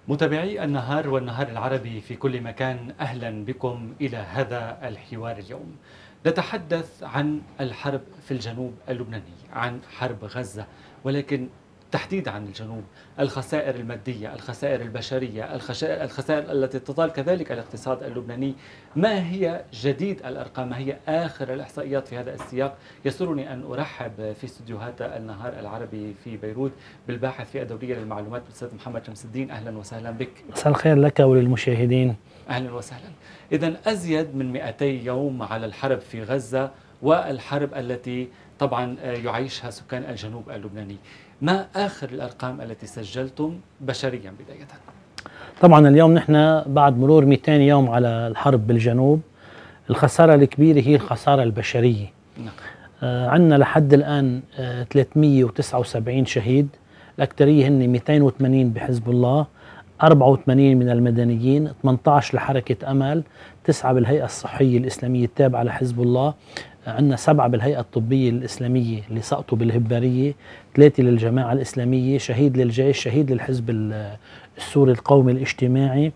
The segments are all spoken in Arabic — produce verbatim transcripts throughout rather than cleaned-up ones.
متابعي النهار والنهار العربي في كل مكان، أهلا بكم إلى هذا الحوار اليوم. نتحدث عن الحرب في الجنوب اللبناني، عن حرب غزة، ولكن تحديدا عن الجنوب، الخسائر المادية، الخسائر البشرية، الخسائر التي تطال كذلك الاقتصاد اللبناني. ما هي جديد الأرقام؟ ما هي آخر الإحصائيات في هذا السياق؟ يسرني أن أرحب في استديوهات النهار العربي في بيروت بالباحث في الدورية للمعلومات الأستاذ محمد شمس الدين. أهلا وسهلا بك. مساء الخير لك وللمشاهدين. أهلا وسهلا. إذن أزيد من مئتي يوم على الحرب في غزة، والحرب التي طبعا يعيشها سكان الجنوب اللبناني. ما آخر الأرقام التي سجلتم بشريا بداية؟ طبعا اليوم نحن بعد مرور مئتين يوم على الحرب بالجنوب، الخسارة الكبيرة هي الخسارة البشرية. نعم. آه عندنا لحد الآن آه ثلاثمئة وتسعة وسبعين شهيد، الأكثرية هن مئتين وثمانين بحزب الله، أربعة وثمانين من المدنيين، ثمانية عشر لحركة أمل، تسعة بالهيئة الصحية الإسلامية التابعة لحزب الله، عندنا سبعة بالهيئة الطبية الإسلامية اللي سقطوا بالهبارية، ثلاثة للجماعة الإسلامية، شهيد للجيش، شهيد للحزب السوري القومي الاجتماعي،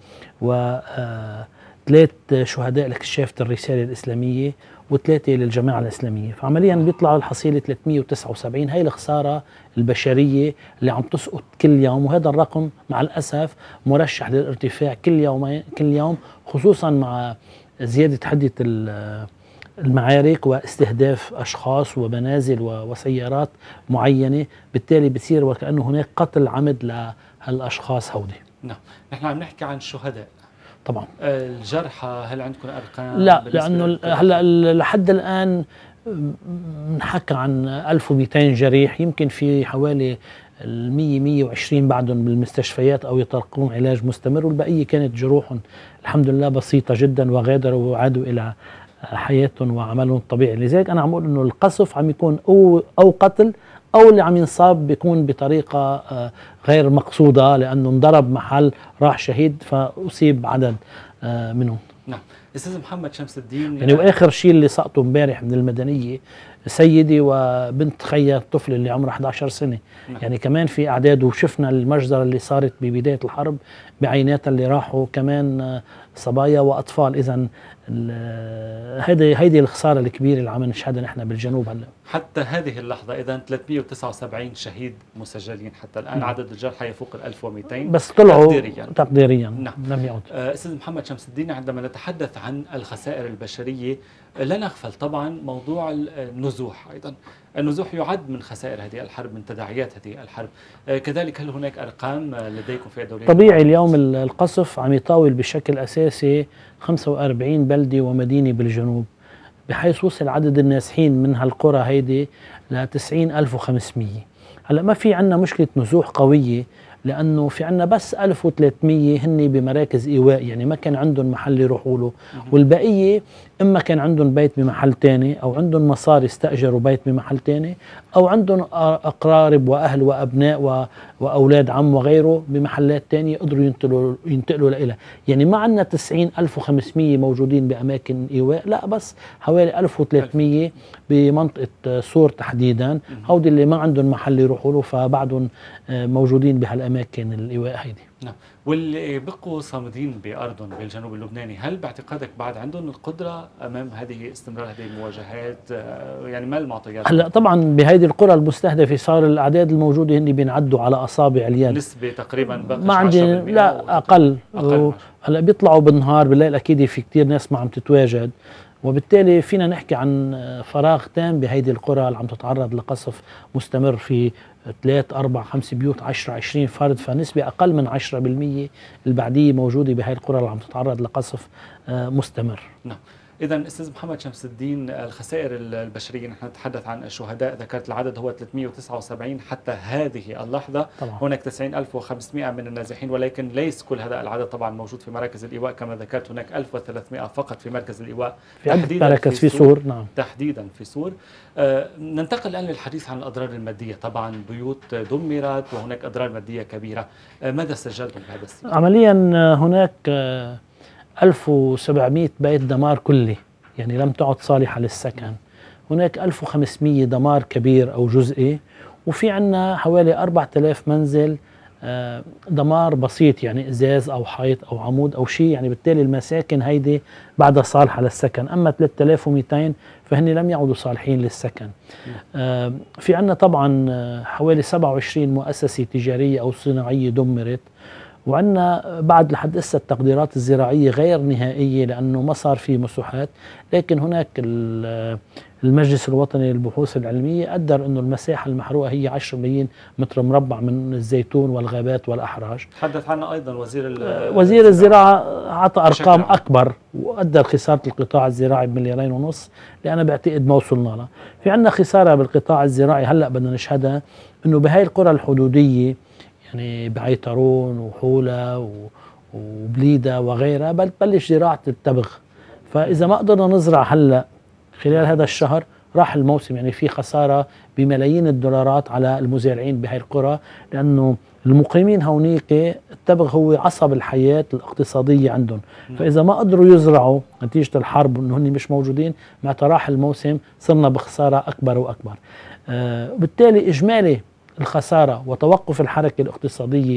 وثلاث شهداء لكشافة الرسالة الإسلامية، وثلاثة للجماعة الإسلامية. فعمليا بيطلع الحصيلة ثلاثمئة وتسعة وسبعين. هي الخسارة البشرية اللي عم تسقط كل يوم، وهذا الرقم مع الأسف مرشح للارتفاع كل يوم كل يوم، خصوصا مع زيادة حدة المعارك واستهداف أشخاص ومنازل وسيارات معينة، بالتالي بصير وكأنه هناك قتل عمد لهالأشخاص هودي. نعم، نحن عم نحكي عن الشهداء. طبعا الجرحى هل عندكم أرقام؟ لا، لأنه هلا لحد الآن نحكى عن ألف ومئتين جريح، يمكن في حوالي المية مية وعشرين بعدهم بالمستشفيات أو يتلقون علاج مستمر، والبقية كانت جروحهم الحمد لله بسيطة جدا وغادروا وعادوا إلى حياتهم وعملهم الطبيعي. لذلك أنا عم أقول إنه القصف عم يكون أو أو قتل، أو اللي عم ينصاب بيكون بطريقة غير مقصودة، لأنه انضرب محل راح شهيد فأصيب عدد منهم. نعم. أستاذ محمد شمس الدين، يعني وآخر شيء اللي سقطوا امبارح من المدنية سيدي وبنت خيها الطفل اللي عمره أحد عشر سنة. نعم. يعني كمان في أعداد، وشفنا المجزرة اللي صارت ببداية الحرب بعيناتها اللي راحوا كمان صبايا وأطفال. إذن هيدي هيدي الخسارة الكبيرة اللي عم نشهدها نحن بالجنوب هلا حتى هذه اللحظة. إذن ثلاثمئة وتسعة وسبعين شهيد مسجلين حتى الآن. نعم. عدد الجرحى يفوق ال ألف ومئتين بس طلعوا تقديريا, تقديريا. نعم. لم يعد. أستاذ محمد شمس الدين، عندما نتحدث عن الخسائر البشرية لا نغفل طبعا موضوع النزوح. أيضا النزوح يعد من خسائر هذه الحرب، من تداعيات هذه الحرب. كذلك هل هناك أرقام لديكم في الدولة؟ طبيعي اليوم القصف عم يطاول بشكل أساسي خمسة وأربعين بلدة ومدينة بالجنوب، بحيث وصل عدد النازحين من هالقرى هيدي ل تسعين ألف وخمسمئة. هلا ما في عنا مشكلة نزوح قوية، لأنه في عنا بس ألف وثلاثمئة هن بمراكز إيواء، يعني ما كان عندهم محل يروحوا له، والبقية إما كان عندهم بيت بمحل تاني، أو عندهم مصاري استأجروا بيت بمحل تاني، أو عندهم أقارب وأهل وأبناء وأولاد عم وغيره بمحلات تانية قدروا ينتقلوا ينتقلوا لإلها. يعني ما عنا تسعين ألف وخمسمئة موجودين بأماكن إيواء، لا، بس حوالي ألف وثلاثمئة بمنطقة صور تحديدا، هودي اللي ما عندهم محل يروحوا له فبعدهم موجودين بهالأماكن الإيواء هيدي. نعم. واللي بقوا صامدين بأرضهم بالجنوب اللبناني، هل باعتقادك بعد عندهم القدرة أمام هذه استمرار هذه المواجهات؟ يعني ما المعطيات؟ هلا طبعا بهيدي القرى المستهدفة صار الأعداد الموجودة هن بينعدوا على أصابع اليد، نسبة تقريبا ما عندي، لا أقل, أقل. هلا بيطلعوا بالنهار، بالليل أكيد في كتير ناس ما عم تتواجد، وبالتالي فينا نحكي عن فراغ تام بهيدي القرى اللي عم تتعرض لقصف مستمر في ثلاث أربع خمس بيوت، عشرة عشرين فرد، فنسبة أقل من عشرة بالمئة البعدية موجودة بهاي القرى اللي عم تتعرض لقصف مستمر. نعم. إذا أستاذ محمد شمس الدين، الخسائر البشرية، نحن نتحدث عن الشهداء، ذكرت العدد هو ثلاثمئة وتسعة وسبعين حتى هذه اللحظة. طبعا. هناك تسعين ألف وخمسمئة من النازحين، ولكن ليس كل هذا العدد طبعا موجود في مراكز الإيواء كما ذكرت. هناك ألف وثلاثمئة فقط في مركز الإيواء، في تحديدا مركز في سور. نعم. تحديدا في سور. آه ننتقل الآن للحديث عن الأضرار المادية. طبعا بيوت دمرت وهناك أضرار مادية كبيرة. آه ماذا سجلتم بهذا السياق؟ عمليا هناك آه ألف وسبعمئة بيت دمار كلي، يعني لم تعد صالحة للسكن. هناك ألف وخمسمئة دمار كبير أو جزئي، وفي عنا حوالي أربعة آلاف منزل دمار بسيط يعني ازاز او حيط او عمود او شيء، يعني بالتالي المساكن هيدي بعدها صالحه للسكن. اما ثلاثة آلاف ومئتين فهن لم يعودوا صالحين للسكن. في عندنا طبعا حوالي سبعة وعشرين مؤسسه تجاريه او صناعيه دمرت، وعندنا بعد لحد هسه التقديرات الزراعيه غير نهائيه لانه ما صار في مساحات، لكن هناك المجلس الوطني للبحوث العلميه قدر انه المساحه المحروقه هي عشرة ملايين متر مربع من الزيتون والغابات والاحراج. تحدث عنها ايضا وزير وزير الزراعه اعطى ارقام اكبر وقدر خساره القطاع الزراعي بمليارين ونص اللي انا بعتقد ما وصلنا لها. في عندنا خساره بالقطاع الزراعي هلا بدنا نشهدها، انه بهاي القرى الحدوديه يعني بعيطرون وحوله وبليده وغيرها بتبلش زراعه التبغ. فاذا ما قدرنا نزرع هلا خلال هذا الشهر راح الموسم، يعني في خساره بملايين الدولارات على المزارعين بهاي القرى، لانه المقيمين هونيك التبغ هو عصب الحياه الاقتصاديه عندهم. فاذا ما قدروا يزرعوا نتيجه الحرب انه هن مش موجودين، معناتها راح الموسم صرنا بخساره اكبر واكبر. آه بالتالي اجمالي الخسارة وتوقف الحركة الاقتصادية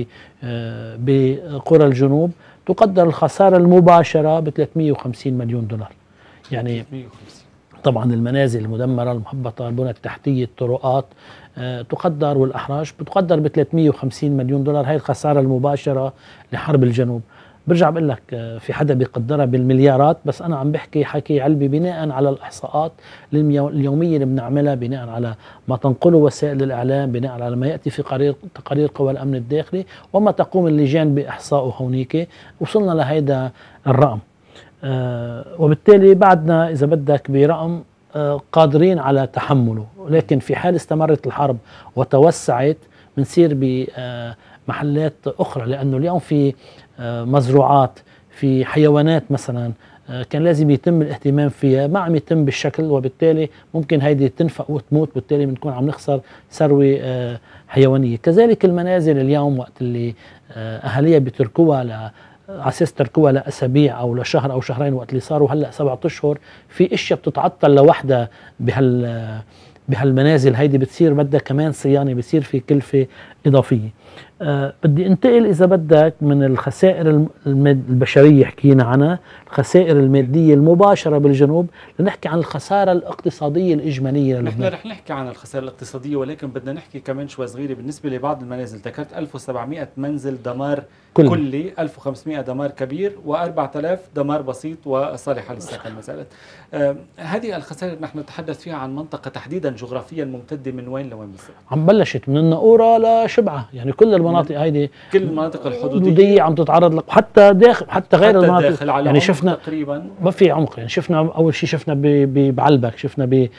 بقرى الجنوب تقدر الخسارة المباشرة ب ثلاثمئة وخمسين مليون دولار. يعني طبعا المنازل المدمرة المهبطة، البنى التحتية، الطرقات تقدر والأحراج بتقدر ب ثلاثمئة وخمسين مليون دولار. هاي الخسارة المباشرة لحرب الجنوب. برجع بقول لك في حدا بيقدرها بالمليارات، بس انا عم بحكي حكي علمي بناء على الاحصاءات اليوميه اللي بنعملها، بناء على ما تنقله وسائل الاعلام، بناء على ما ياتي في قرير تقارير قوى الامن الداخلي وما تقوم اللجان باحصائه هونيك، وصلنا لهيدا الرقم. آه وبالتالي بعدنا اذا بدك برقم آه قادرين على تحمله، لكن في حال استمرت الحرب وتوسعت بنصير بمحلات اخرى، لانه اليوم في مزروعات، في حيوانات مثلا كان لازم يتم الاهتمام فيها، ما عم يتم بالشكل، وبالتالي ممكن هيدي تنفق وتموت، بالتالي بنكون عم نخسر ثروه حيوانيه. كذلك المنازل اليوم وقت اللي اهاليها بتركوها ل على اساس تركوها لاسابيع او لشهر او شهرين، وقت اللي صاروا هلا سبعة اشهر في اشياء بتتعطل لوحدها بهال بهالمنازل هيدي، بتصير بدها كمان صيانه، بتصير في كلفه اضافيه. أه بدي انتقل اذا بدك من الخسائر البشريه حكينا عنها، الخسائر الماديه المباشره بالجنوب، لنحكي عن الخساره الاقتصاديه الاجماليه للبنان. نحن رح نحكي عن الخساره الاقتصاديه، ولكن بدنا نحكي كمان شوي صغيره بالنسبه لبعض المنازل. ذكرت ألف وسبعمئة منزل دمار كل. كلي، ألف وخمسمئة دمار كبير، وأربعة آلاف دمار بسيط وصالحه للسكن مثلا. أه هذه الخسائر نحن نتحدث فيها عن منطقه تحديدا جغرافيا ممتده من وين لوين بالضبط؟ عم بلشت من النقوره لشبعه، يعني كل المناطق هيدي، كل المناطق الحدوديه عم تتعرض لك، حتى داخل حتى غير حتى المناطق داخل على يعني شفنا تقريبا ما في عمق. يعني شفنا اول شيء شفنا بعلبك، شفنا ب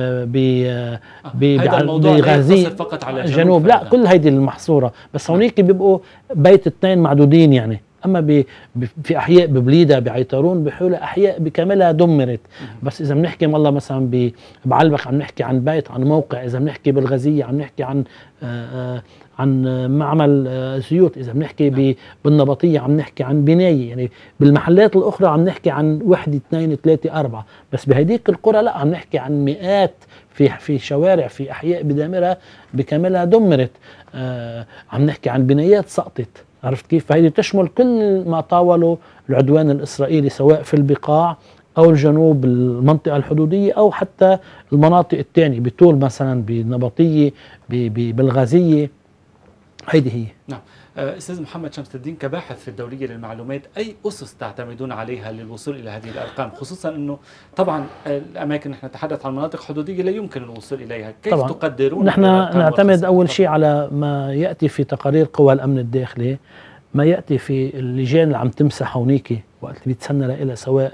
ب بغازي فقط على الجنوب، لا كل هيدي المحصوره، بس هونيك بيبقوا بيت اثنين معدودين يعني. اما ب في احياء ببليده بعيطرون بحولها احياء بكاملها دمرت. بس اذا بنحكي والله مثلا بعلبك عم نحكي عن بيت، عن موقع. اذا بنحكي بالغازيه عم نحكي عن آآ عن معمل زيوت. اذا بنحكي بالنبطيه عم نحكي عن بنايه. يعني بالمحلات الاخرى عم نحكي عن وحده اثنين ثلاثه اربعه، بس بهديك القرى لا، عم نحكي عن مئات في في شوارع، في احياء بدامرها بكاملها دمرت. آه عم نحكي عن بنايات سقطت. عرفت كيف؟ فهيدي تشمل كل ما طاوله العدوان الاسرائيلي، سواء في البقاع او الجنوب المنطقه الحدوديه، او حتى المناطق الثانيه بطول مثلا بالنبطيه بالغازيه. هيدي هي. نعم. استاذ محمد شمس الدين، كباحث في الدوليه للمعلومات، اي اسس تعتمدون عليها للوصول الى هذه الارقام، خصوصا انه طبعا الاماكن نحن نتحدث عن مناطق حدوديه لا يمكن الوصول اليها، كيف طبعا تقدرون؟ نحن نعتمد اول شيء على ما ياتي في تقارير قوى الامن الداخلي، ما ياتي في اللجان اللي عم تمسح هونيك وقت اللي بيتسنى لها، سواء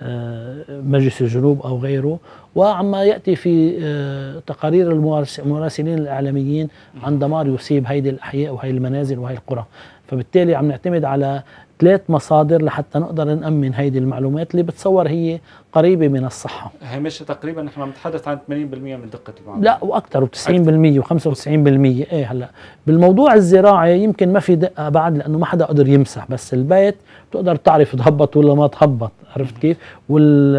مجلس الجنوب او غيره، وعما ياتي في تقارير المراسلين الاعلاميين عن دمار يصيب هيدي الاحياء وهي المنازل وهي القرى. فبالتالي عم نعتمد على ثلاث مصادر لحتى نقدر نامن هيدي المعلومات اللي بتصور هي قريبه من الصحه. هامش تقريبا نحن عم نتحدث عن ثمانين بالمئة من دقه المعلومات. لا واكثر، وتسعين بالمئة وخمسة وتسعين بالمئة. ايه هلا بالموضوع الزراعي يمكن ما في دقه بعد، لانه ما حدا قدر يمسح، بس البيت بتقدر تعرف تهبط ولا ما تهبط. عرفت كيف؟ وال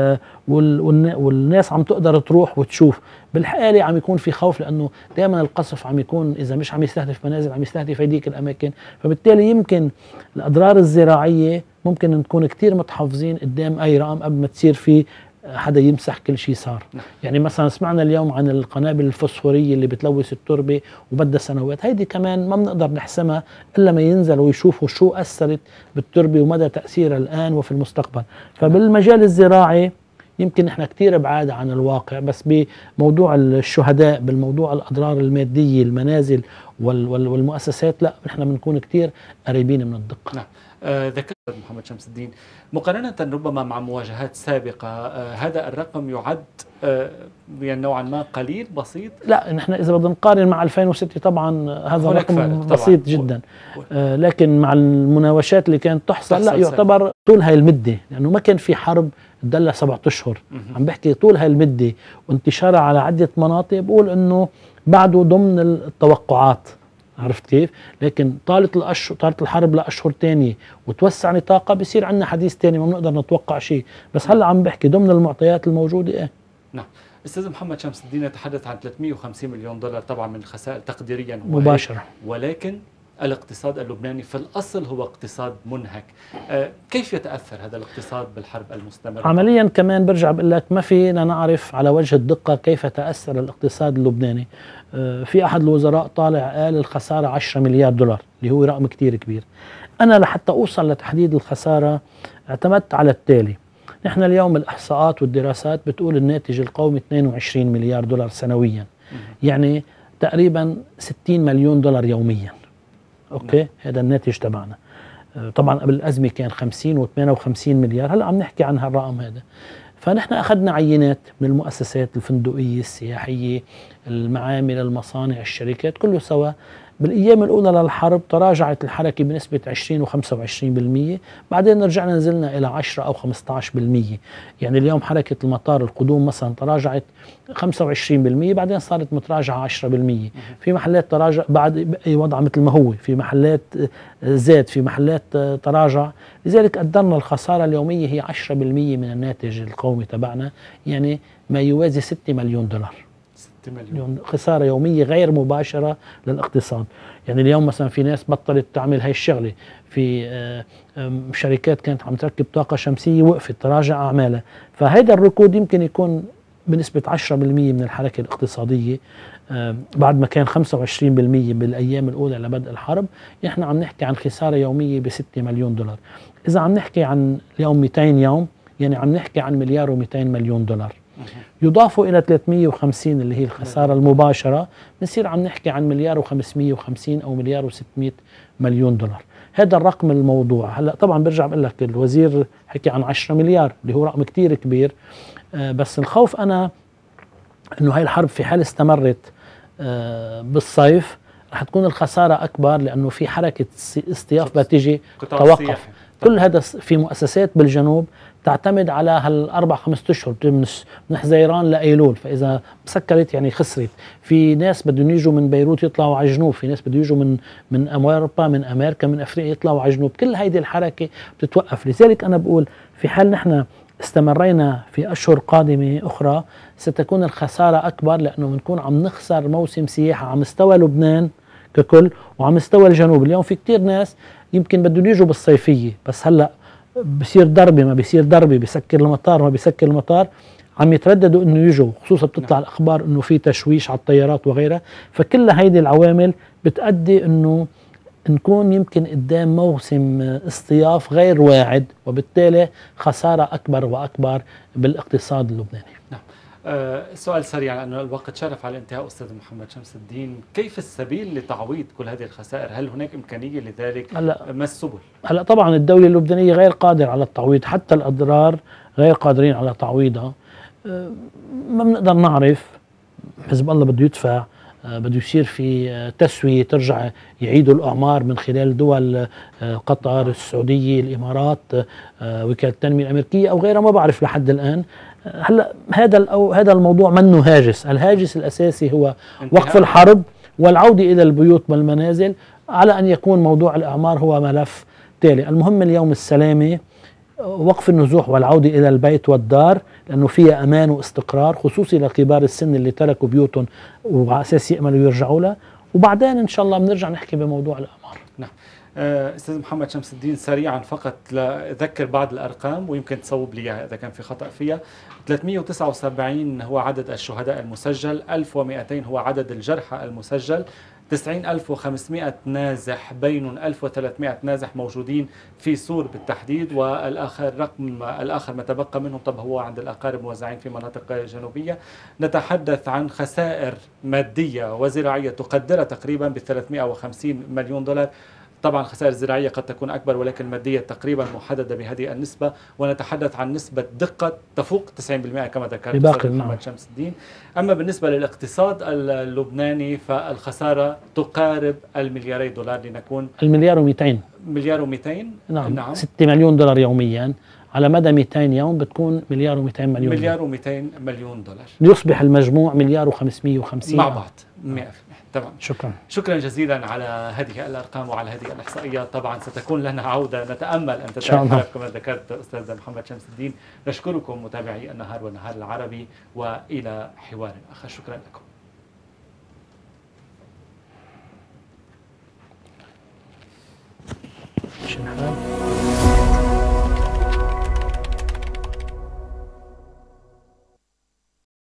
والناس عم تقدر تروح وتشوف. بالحقيقة عم يكون في خوف، لأنه دائما القصف عم يكون إذا مش عم يستهدف منازل عم يستهدف هذيك الأماكن، فبالتالي يمكن الأضرار الزراعية ممكن نكون كتير متحفظين قدام أي رقم قبل ما تصير في حدا يمسح كل شيء صار. يعني مثلا سمعنا اليوم عن القنابل الفوسفورية اللي بتلوث التربة وبدها سنوات، هيدي كمان ما بنقدر نحسمها إلا ما ينزلوا ويشوفوا شو أثرت بالتربة ومدى تأثيرها الآن وفي المستقبل. فبالمجال الزراعي يمكن احنا كتير بعاد عن الواقع، بس بموضوع الشهداء، بالموضوع الأضرار المادية، المنازل والمؤسسات، لا احنا بنكون كتير قريبين من الدقة. نعم. آه ذكرت محمد شمس الدين مقارنة ربما مع مواجهات سابقة، آه هذا الرقم يعد آه يعني نوعا ما قليل بسيط؟ لا، نحن إذا بدنا نقارن مع ألفين وستة طبعا هذا رقم بسيط جدا، آه لكن مع المناوشات اللي كانت تحصل لا يعتبر طول هاي المدة، لأنه ما كان في حرب تدلى سبعة أشهر. عم بحكي طول هاي المدة وانتشارها على عدة مناطق، بقول إنه بعده ضمن التوقعات، عرفت كيف؟ لكن طالت الأشهر، طالت الحرب لأشهر تانية وتوسع نطاقها، بصير عندنا حديث تاني ما بنقدر نتوقع شيء، بس هلا عم بحكي ضمن المعطيات الموجودة. ايه نعم. استاذ محمد شمس الدين نتحدث عن ثلاثمئة وخمسين مليون دولار طبعا من الخسائر تقديريا مباشرة، ولكن الاقتصاد اللبناني في الأصل هو اقتصاد منهك. آه كيف يتأثر هذا الاقتصاد بالحرب المستمرة؟ عمليا كمان برجع بقول لك ما فينا نعرف على وجه الدقة كيف تأثر الاقتصاد اللبناني. آه في أحد الوزراء طالع قال الخسارة عشرة مليار دولار، اللي هو رقم كتير كبير. أنا لحتى أوصل لتحديد الخسارة اعتمدت على التالي. نحن اليوم الإحصاءات والدراسات بتقول الناتج القومي اثنين وعشرين مليار دولار سنويا، يعني تقريبا ستين مليون دولار يوميا. اوكي نعم. هذا الناتج تبعنا. طبعا قبل الأزمة كان خمسين وثمانية وخمسين مليار، هلا عم نحكي عن هالرقم هذا. فنحن أخذنا عينات من المؤسسات الفندقية، السياحية، المعامل، المصانع، الشركات، كله سوا. بالأيام الأولى للحرب تراجعت الحركة بنسبة عشرين وخمسة وعشرين بالمئة، بعدين رجعنا نزلنا إلى عشرة أو خمسة عشر بالمئة. يعني اليوم حركة المطار القدوم مثلا تراجعت خمسة وعشرين بالمئة، بعدين صارت متراجعة عشرة بالمئة. في محلات تراجع بعد أي وضع مثل ما هو، في محلات زاد، في محلات تراجع. لذلك قدرنا الخسارة اليومية هي عشرة بالمئة من الناتج القومي تبعنا، يعني ما يوازي ستة مليون دولار. مليون خسارة يومية غير مباشرة للاقتصاد. يعني اليوم مثلا في ناس بطلت تعمل هاي الشغلة، في شركات كانت عم تركب طاقة شمسية وقفت، تراجع أعمالها. فهذا الركود يمكن يكون بنسبة عشرة بالمئة من الحركة الاقتصادية، بعد ما كان خمسة وعشرين بالمئة بالأيام الأولى لبدء الحرب. نحن عم نحكي عن خسارة يومية بستة مليون دولار. إذا عم نحكي عن اليوم مئتين يوم، يعني عم نحكي عن مليار ومئتين مليون دولار. يضاف إلى ثلاثمئة وخمسين اللي هي الخسارة المباشرة، بنصير عم نحكي عن مليار وخمسمئة وخمسين أو مليار وستمئة مليون دولار. هذا الرقم الموضوع. هلا طبعا برجع بقول لك الوزير حكي عن عشرة مليار اللي هو رقم كتير كبير، آه بس الخوف أنا إنه هاي الحرب في حال استمرت آه بالصيف رح تكون الخسارة أكبر، لأنه في حركة اصطياف بتيجي توقف. كل هذا في مؤسسات بالجنوب تعتمد على هالاربع خمس اشهر من حزيران لايلول، فاذا مسكرت يعني خسرت. في ناس بدهم يجوا من بيروت يطلعوا على الجنوب، في ناس بدهم يجوا من من اوروبا، من امريكا، من افريقيا يطلعوا على الجنوب، كل هيدي الحركه بتتوقف. لذلك انا بقول في حال نحن استمرينا في اشهر قادمه اخرى ستكون الخساره اكبر، لانه بنكون عم نخسر موسم سياحه على مستوى لبنان ككل وعلى مستوى الجنوب. اليوم في كتير ناس يمكن بدهم يجوا بالصيفيه، بس هلا بصير ضربه ما بيصير ضربه، بيسكر المطار ما بيسكر المطار، عم يترددوا انه يجوا، خصوصا بتطلع نعم. الاخبار انه في تشويش على الطيارات وغيرها. فكل هيدي العوامل بتؤدي انه نكون يمكن قدام موسم اصطياف غير واعد، وبالتالي خساره اكبر واكبر بالاقتصاد اللبناني. نعم. أه سؤال سريع لأنه الوقت شرف على الانتهاء. أستاذ محمد شمس الدين، كيف السبيل لتعويض كل هذه الخسائر؟ هل هناك إمكانية لذلك؟ هلا ما السبل؟ هلا طبعا الدولة اللبنانية غير قادرة على التعويض، حتى الأضرار غير قادرين على تعويضها. أه ما بنقدر نعرف. حزب الله بده يدفع، أه بده يصير في أه تسوية، ترجع يعيدوا الأعمار من خلال دول أه قطر، السعودية، الإمارات، أه وكالة التنمية الأمريكية أو غيرها، ما بعرف لحد الآن. هلا هذا هذا الموضوع منه هاجس، الهاجس الاساسي هو وقف الحرب والعوده الى البيوت والمنازل، على ان يكون موضوع الاعمار هو ملف تالي. المهم اليوم السلامه، وقف النزوح والعوده الى البيت والدار، لأنه فيها أمان واستقرار، خصوصي لكبار السن اللي تركوا بيوتهم وعلى أساس يأملوا يرجعوا لها. وبعدين إن شاء الله بنرجع نحكي بموضوع الأعمار. نعم. أستاذ محمد شمس الدين، سريعا فقط لأذكر بعض الأرقام ويمكن تصوب لي إذا كان في خطأ فيها. ثلاثمئة وتسعة وسبعين هو عدد الشهداء المسجل، ألف ومئتين هو عدد الجرحى المسجل، تسعين ألف وخمسمئة نازح، بين ألف وثلاثمئة نازح موجودين في سور بالتحديد، والآخر رقم الآخر ما تبقى منهم طب هو عند الأقارب موزعين في مناطق جنوبية. نتحدث عن خسائر مادية وزراعية تقدرها تقريبا ب ثلاثمئة وخمسين مليون دولار. طبعا الخسائر الزراعية قد تكون أكبر، ولكن المادية تقريبا محددة بهذه النسبة، ونتحدث عن نسبة دقة تفوق تسعين بالمئة كما ذكرت أستاذ محمد شمس الدين. أما بالنسبة للاقتصاد اللبناني فالخسارة تقارب الملياري دولار، لنكون المليار ومئتين مليار ومئتين نعم, نعم. ستة مليون دولار يوميا، على مدى مئتين يوم بتكون مليار ومئتين مليون مليار ومئتين مليون دولار، ليصبح المجموع مليار وخمسمئة وخمسين مع بعض مئة بالمئة. تمام. شكرا شكرا جزيلا على هذه الأرقام وعلى هذه الإحصائيات. طبعا ستكون لنا عودة، نتأمل أن تتحرك كما ذكرت أستاذ محمد شمس الدين. نشكركم متابعي النهار والنهار العربي، وإلى حوار آخر. شكرا لكم.